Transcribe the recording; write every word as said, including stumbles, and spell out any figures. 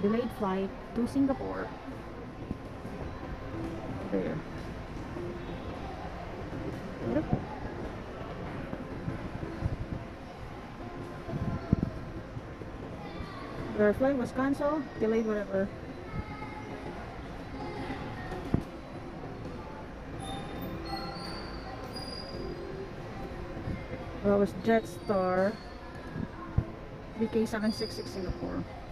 delayed flight to Singapore. There. Yep. Their flight was cancelled, delayed, whatever. That was Jetstar V K seven six six Singapore.